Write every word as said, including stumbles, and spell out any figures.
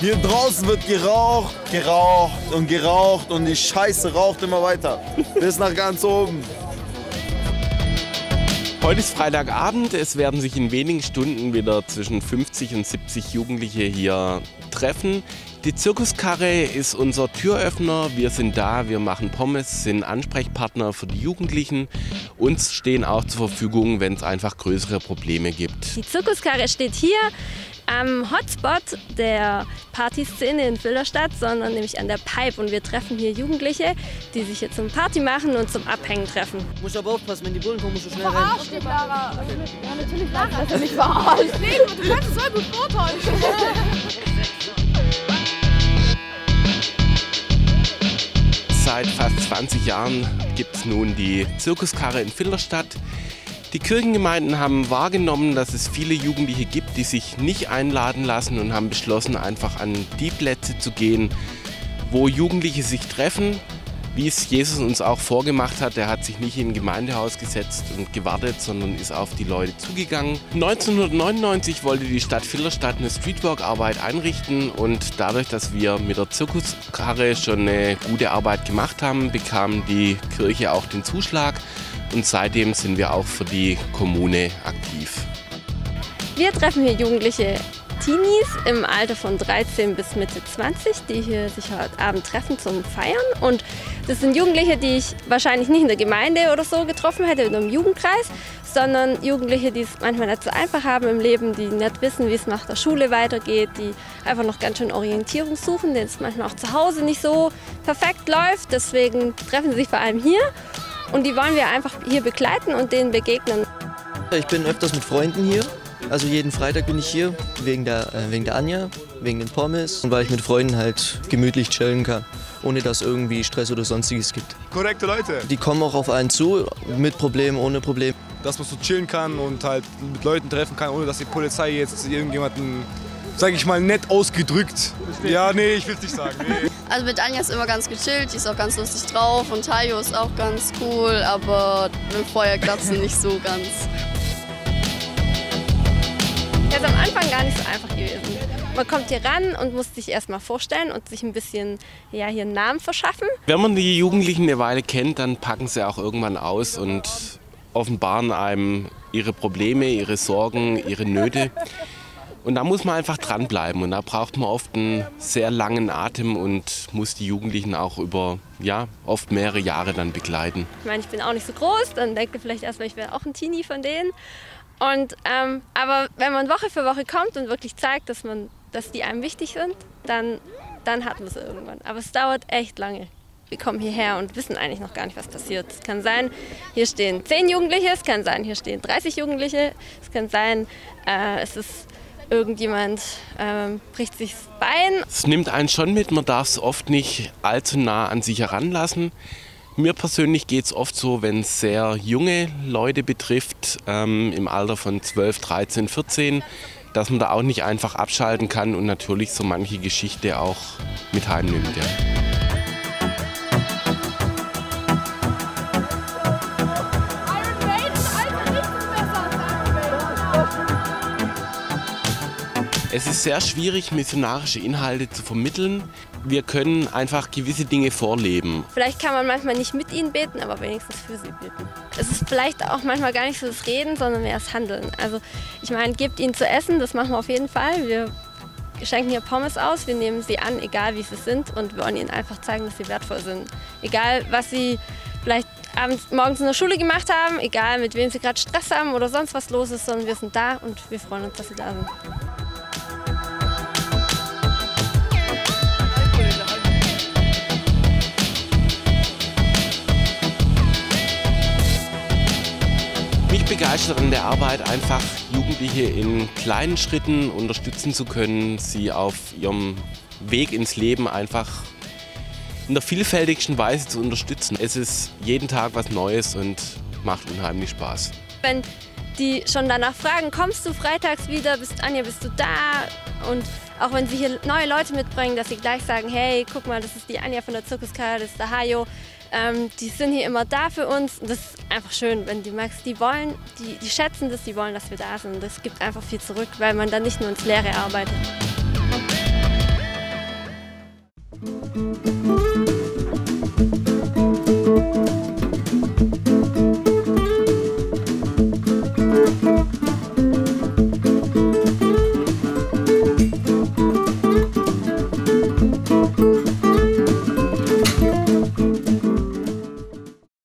Hier draußen wird geraucht, geraucht und geraucht und die Scheiße raucht immer weiter. Bis nach ganz oben. Heute ist Freitagabend. Es werden sich in wenigen Stunden wieder zwischen fünfzig und siebzig Jugendliche hier treffen. Die Zirkuskarre ist unser Türöffner. Wir sind da, wir machen Pommes, sind Ansprechpartner für die Jugendlichen. Uns stehen auch zur Verfügung, wenn es einfach größere Probleme gibt. Die Zirkuskarre steht hier am Hotspot der Partyszene in Filderstadt, sondern nämlich an der Pipe. Und wir treffen hier Jugendliche, die sich hier zum Party machen und zum Abhängen treffen. Du musst aber aufpassen, wenn die Bullen kommen, musst du schnell rennen. Verarscht, Lara. Ja, natürlich lachen, dass er mich verarscht. Leben, du kannst es voll gut vortäuschen. Seit fast zwanzig Jahren gibt es nun die Zirkuskarre in Filderstadt. Die Kirchengemeinden haben wahrgenommen, dass es viele Jugendliche gibt, die sich nicht einladen lassen und haben beschlossen, einfach an die Plätze zu gehen, wo Jugendliche sich treffen. Wie es Jesus uns auch vorgemacht hat, er hat sich nicht in ein Gemeindehaus gesetzt und gewartet, sondern ist auf die Leute zugegangen. neunzehnhundertneunundneunzig wollte die Stadt Filderstadt eine Streetwork-Arbeit einrichten und dadurch, dass wir mit der Zirkuskarre schon eine gute Arbeit gemacht haben, bekam die Kirche auch den Zuschlag und seitdem sind wir auch für die Kommune aktiv. Wir treffen hier Jugendliche Teenies im Alter von dreizehn bis Mitte zwanzig, die hier sich heute Abend treffen zum Feiern. Und das sind Jugendliche, die ich wahrscheinlich nicht in der Gemeinde oder so getroffen hätte, in einem Jugendkreis, sondern Jugendliche, die es manchmal nicht so einfach haben im Leben, die nicht wissen, wie es nach der Schule weitergeht, die einfach noch ganz schön Orientierung suchen, denen es manchmal auch zu Hause nicht so perfekt läuft. Deswegen treffen sie sich vor allem hier und die wollen wir einfach hier begleiten und denen begegnen. Ich bin öfters mit Freunden hier. Also jeden Freitag bin ich hier, wegen der, äh, wegen der Anja, wegen den Pommes und weil ich mit Freunden halt gemütlich chillen kann, ohne dass irgendwie Stress oder sonstiges gibt. Korrekte Leute. Die kommen auch auf einen zu, mit Problemen, ohne Probleme. Dass man so chillen kann und halt mit Leuten treffen kann, ohne dass die Polizei jetzt irgendjemanden, sag ich mal, nett ausgedrückt. Ja, nee, ich will's nicht sagen. Nee. Also mit Anja ist immer ganz gechillt, die ist auch ganz lustig drauf und Tayo ist auch ganz cool, aber mit Feuerglatzen nicht so ganz. Das ist am Anfang gar nicht so einfach gewesen. Man kommt hier ran und muss sich erst mal vorstellen und sich ein bisschen ja, hier einen Namen verschaffen. Wenn man die Jugendlichen eine Weile kennt, dann packen sie auch irgendwann aus und offenbaren einem ihre Probleme, ihre Sorgen, ihre Nöte. Und da muss man einfach dranbleiben und da braucht man oft einen sehr langen Atem und muss die Jugendlichen auch über ja, oft mehrere Jahre dann begleiten. Ich meine, ich bin auch nicht so groß, dann denkt ihr vielleicht erstmal, ich wäre auch ein Teenie von denen. Und, ähm, aber wenn man Woche für Woche kommt und wirklich zeigt, dass, man, dass die einem wichtig sind, dann, dann hat man es irgendwann. Aber es dauert echt lange. Wir kommen hierher und wissen eigentlich noch gar nicht, was passiert. Es kann sein, hier stehen zehn Jugendliche, es kann sein, hier stehen dreißig Jugendliche, es kann sein, äh, es ist irgendjemand äh, bricht sich das Bein. Es nimmt einen schon mit, man darf es oft nicht allzu nah an sich heranlassen. Mir persönlich geht es oft so, wenn es sehr junge Leute betrifft, ähm, im Alter von zwölf, dreizehn, vierzehn, dass man da auch nicht einfach abschalten kann und natürlich so manche Geschichte auch mit heimnimmt. Ja. Es ist sehr schwierig, missionarische Inhalte zu vermitteln. Wir können einfach gewisse Dinge vorleben. Vielleicht kann man manchmal nicht mit ihnen beten, aber wenigstens für sie beten. Es ist vielleicht auch manchmal gar nicht so das Reden, sondern mehr das Handeln. Also ich meine, gebt ihnen zu essen, das machen wir auf jeden Fall. Wir schenken hier Pommes aus, wir nehmen sie an, egal wie sie sind und wir wollen ihnen einfach zeigen, dass sie wertvoll sind. Egal, was sie vielleicht abends, morgens in der Schule gemacht haben, egal mit wem sie gerade Stress haben oder sonst was los ist, sondern wir sind da und wir freuen uns, dass sie da sind. Mich begeistert an der Arbeit einfach, Jugendliche in kleinen Schritten unterstützen zu können, sie auf ihrem Weg ins Leben einfach in der vielfältigsten Weise zu unterstützen. Es ist jeden Tag was Neues und macht unheimlich Spaß. Wenn die schon danach fragen, kommst du freitags wieder, bist Anja, bist du da? Und auch wenn sie hier neue Leute mitbringen, dass sie gleich sagen, hey, guck mal, das ist die Anja von der Zirkuskarre, das ist der Hajo. Ähm, die sind hier immer da für uns und das ist einfach schön, wenn du merkst, die wollen, die, die schätzen das, die wollen, dass wir da sind. Das gibt einfach viel zurück, weil man dann nicht nur ins Leere arbeitet. Tschüss.